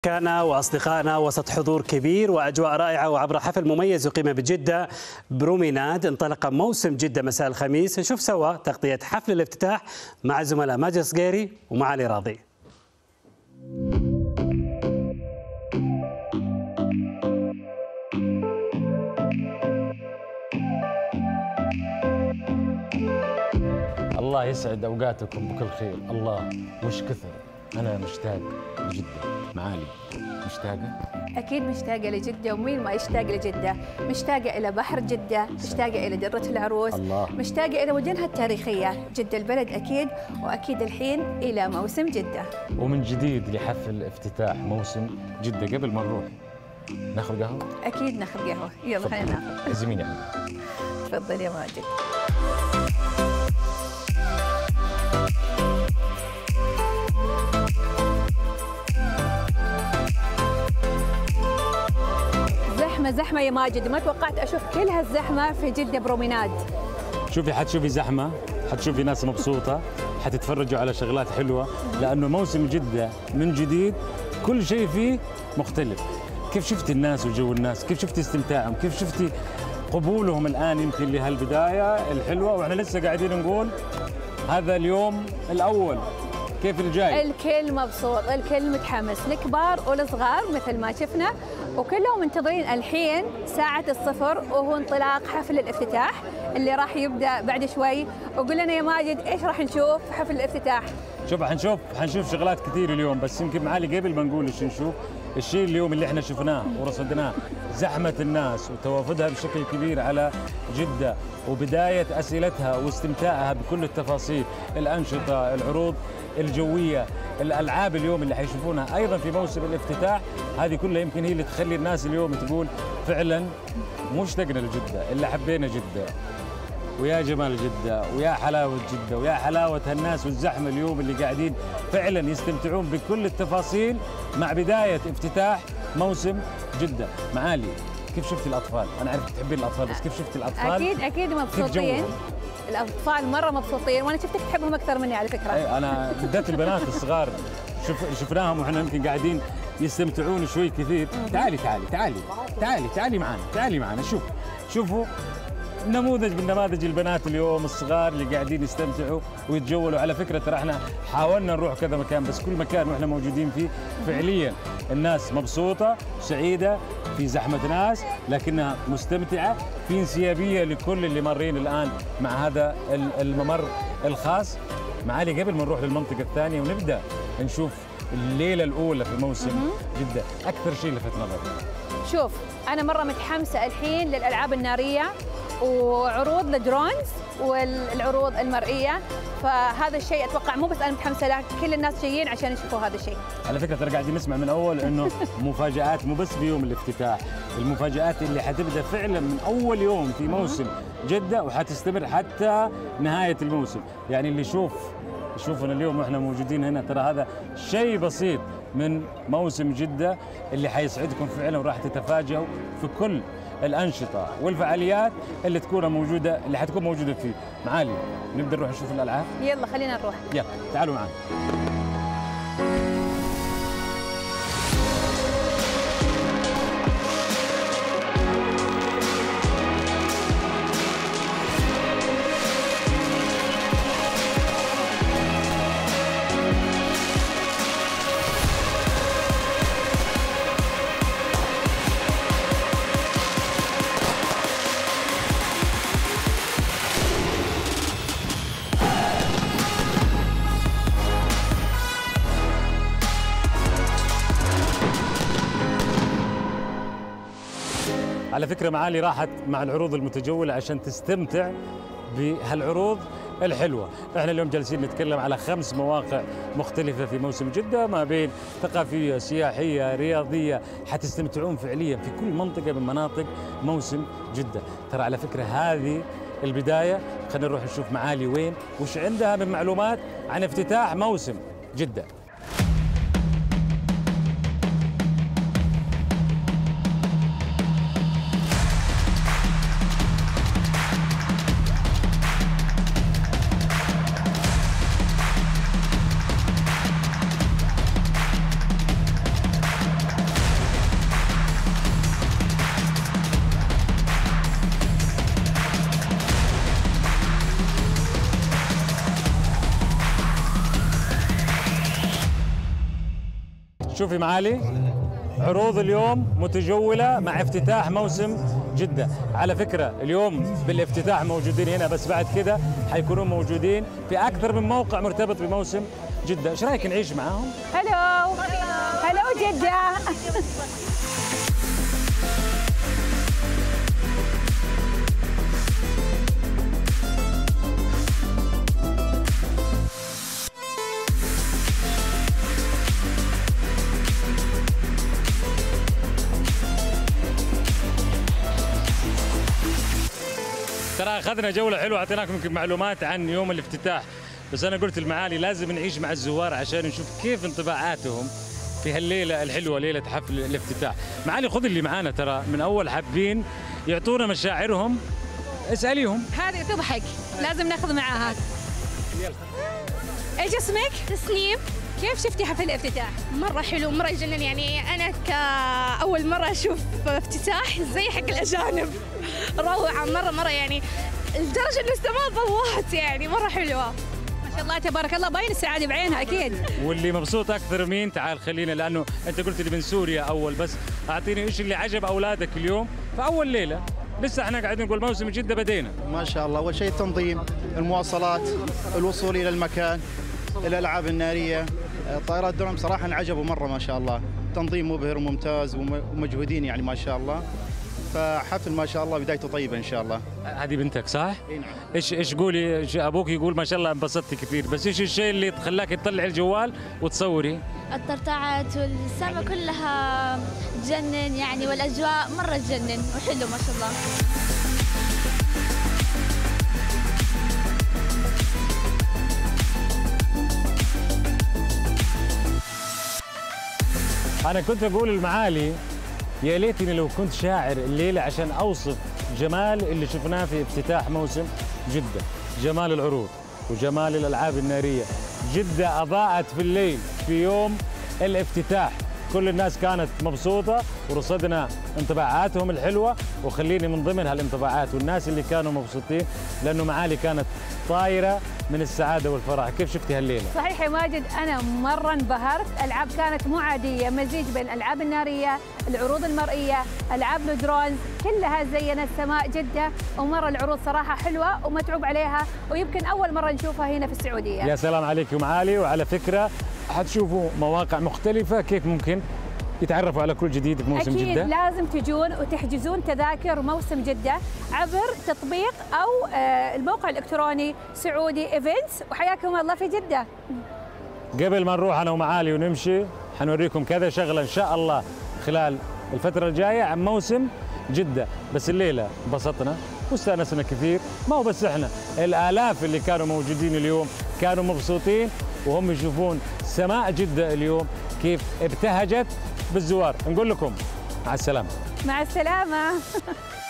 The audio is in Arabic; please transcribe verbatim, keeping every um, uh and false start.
كان وأصدقائنا وسط حضور كبير وأجواء رائعة وعبر حفل مميز يقيم بجدة بروميناد. انطلق موسم جدة مساء الخميس. نشوف سوا تغطية حفل الافتتاح مع الزملاء ماجد صقيري ومعالي راضي. الله يسعد أوقاتكم بكل خير. الله وش كثر أنا مشتاق لجدة. معالي مشتاقة؟ أكيد مشتاقة لجدة، ومين ما يشتاق لجدة. مشتاقة إلى بحر جدة، مشتاقة إلى درة العروس، الله. مشتاقة إلى وجهها التاريخية جدة البلد أكيد، وأكيد الحين إلى موسم جدة. ومن جديد لحفل افتتاح موسم جدة. قبل ما نروح ناخذ قهوة؟ أكيد ناخذ قهوة، يلا خلينا ناخذ. عزميني. تفضل يا ماجد. زحمة زحمة يا ماجد، ما توقعت أشوف كل هالزحمة في جدة بروميناد. شوفي، حتشوفي زحمة، حتشوفي ناس مبسوطة، حتتفرجوا على شغلات حلوة، لأنه موسم جدة من جديد كل شيء فيه مختلف. كيف شفتي الناس وجو الناس؟ كيف شفتي استمتاعهم؟ كيف شفتي قبولهم الآن يمكن لهالبداية الحلوة؟ وإحنا لسه قاعدين نقول هذا اليوم الأول. كيف الجاي؟ الكل مبسوط، الكل متحمس، الكبار والصغار مثل ما شفنا، وكلهم منتظرين الحين ساعة الصفر وهو انطلاق حفل الافتتاح اللي راح يبدأ بعد شوي. وقول لنا يا ماجد ايش راح نشوف في حفل الافتتاح؟ شوف، حنشوف حنشوف شغلات كثير اليوم، بس يمكن معالي قبل ما نقول ايش نشوف، الشيء اليوم اللي احنا شفناه ورصدناه زحمة الناس وتوافدها بشكل كبير على جدة، وبداية أسئلتها واستمتاعها بكل التفاصيل، الأنشطة، العروض الجوية، الألعاب اليوم اللي حيشوفونها أيضا في موسم الافتتاح. هذه كلها يمكن هي اللي تخلي الناس اليوم تقول فعلا مو اشتقنا لجدة، إلا حبينا جدة. ويا جمال جدة، ويا حلاوة جدة، ويا حلاوة الناس والزحمة اليوم اللي قاعدين فعلا يستمتعون بكل التفاصيل مع بداية افتتاح موسم جدة. معالي، كيف شفتي الأطفال؟ أنا أعرف تحبين الأطفال، بس كيف شفتي الأطفال؟ أكيد أكيد مبسوطين. الأطفال مرة مبسوطين، وأنا شفتك تحبهم أكثر مني على فكرة. أي أنا بالذات البنات الصغار شوف شفناهم وإحنا يمكن قاعدين يستمتعون شوي كثير. تعالي تعالي تعالي تعالي تعالي معنا، تعالي معنا. شوف شوفوا نموذج من نماذج البنات اليوم الصغار اللي قاعدين يستمتعوا ويتجولوا. على فكرة ترى احنا حاولنا نروح كذا مكان، بس كل مكان واحنا موجودين فيه فعليا الناس مبسوطة سعيدة، في زحمة ناس لكنها مستمتعة، في انسيابية لكل اللي مارين الآن مع هذا الممر الخاص. معالي قبل ما نروح للمنطقة الثانية ونبدأ نشوف الليلة الأولى في موسم جدة، أكثر شيء لفت نظري. شوف، أنا مرة متحمسة الحين للألعاب النارية وعروض الدرونز والعروض المرئية، فهذا الشيء اتوقع مو بس انا متحمسه له، كل الناس جايين عشان يشوفوا هذا الشيء. على فكره ترى قاعدين نسمع من اول انه مفاجآت، مو بس بيوم الافتتاح، المفاجآت اللي حتبدا فعلا من اول يوم في موسم جده وحتستمر حتى نهايه الموسم. يعني اللي يشوف يشوفنا اليوم واحنا موجودين هنا، ترى هذا شيء بسيط من موسم جده اللي حيسعدكم فعلا، وراح تتفاجئوا في كل الأنشطة والفعاليات اللي تكون موجودة اللي حتكون موجودة فيه. معالي نبدأ نروح نشوف الألعاب؟ يلا خلينا نروح. يلا تعالوا معنا. على فكرة معالي راحت مع العروض المتجولة عشان تستمتع بهالعروض الحلوة. احنا اليوم جالسين نتكلم على خمس مواقع مختلفة في موسم جدة، ما بين ثقافية، سياحية، رياضية، حتستمتعون فعليا في كل منطقة من مناطق موسم جدة. ترى على فكرة هذه البداية، خلينا نروح نشوف معالي وين وش عندها من معلومات عن افتتاح موسم جدة. شوفي معالي، عروض اليوم متجولة مع افتتاح موسم جدة. على فكرة اليوم بالافتتاح موجودين هنا، بس بعد كده حيكونوا موجودين في أكثر من موقع مرتبط بموسم جدة. إيش رأيك نعيش معاهم؟ هلو هلو جدة. ترى اخذنا جوله حلوه، اعطيناكم يمكن معلومات عن يوم الافتتاح، بس انا قلت المعالي لازم نعيش مع الزوار عشان نشوف كيف انطباعاتهم في هالليله الحلوه، ليله حفل الافتتاح. معالي خذ اللي معانا، ترى من اول حابين يعطونا مشاعرهم، اساليهم. هذه تضحك، لازم ناخذ معاها. ايش اسمك؟ تسنيم. كيف شفتي حفل الافتتاح؟ مرة حلو، مرة يجنن، يعني أنا كأول مرة أشوف افتتاح زي حق الأجانب. روعة مرة مرة، يعني لدرجة إن السماء ضوات، يعني مرة حلوة. ما شاء الله تبارك الله، باين السعادة بعينها أكيد. واللي مبسوط أكثر مين؟ تعال خلينا، لأنه أنت قلت لي من سوريا أول، بس أعطيني إيش اللي عجب أولادك اليوم في أول ليلة؟ لسه احنا قاعدين نقول موسم جدة بدينا. ما شاء الله، أول شيء التنظيم، المواصلات، الوصول إلى المكان، الألعاب النارية، طائرات درون، بصراحة انعجبوا مرة ما شاء الله، تنظيم مبهر وممتاز ومجهودين يعني ما شاء الله، فحفل ما شاء الله بدايته طيبة إن شاء الله. هذه بنتك صح؟ اي نعم. ايش ايش قولي، إيش ابوك يقول ما شاء الله انبسطتي كثير، بس ايش الشيء اللي خلاك تطلعي الجوال وتصوري؟ الطرطعات والسما كلها تجنن يعني، والأجواء مرة تجنن وحلو ما شاء الله. أنا كنت أقول المعالي يا ليتني لو كنت شاعر الليلة عشان أوصف جمال اللي شفناه في افتتاح موسم جدة، جمال العروض وجمال الألعاب النارية. جدة أضاءت في الليل في يوم الافتتاح، كل الناس كانت مبسوطة ورصدنا انطباعاتهم الحلوة، وخليني من ضمن هالانطباعات والناس اللي كانوا مبسوطين، لأنه معالي كانت طايرة من السعادة والفرح. كيف شفتي هالليلة؟ صحيح يا ماجد، أنا مرة انبهرت، الألعاب كانت مو عادية، مزيج بين الألعاب النارية، العروض المرئية، ألعاب الدرونز، كلها زينت سماء جدة، ومرة العروض صراحة حلوة ومتعوب عليها، ويمكن أول مرة نشوفها هنا في السعودية. يا سلام عليك يا معالي، وعلى فكرة حتشوفوا مواقع مختلفة كيف ممكن يتعرفوا على كل جديد في موسم أكيد جدة. لازم تجون وتحجزون تذاكر موسم جدة عبر تطبيق أو الموقع الإلكتروني سعودي إيفنتس، وحياكم الله في جدة. قبل ما نروح أنا ومعالي ونمشي حنوريكم كذا شغلة إن شاء الله خلال الفترة الجاية عن موسم جدة، بس الليلة انبسطنا واستأنسنا كثير، ما هو بس احنا، الآلاف اللي كانوا موجودين اليوم كانوا مبسوطين وهم يشوفون سماء جدة اليوم كيف ابتهجت بالزوار. نقول لكم مع السلامة. مع السلامة.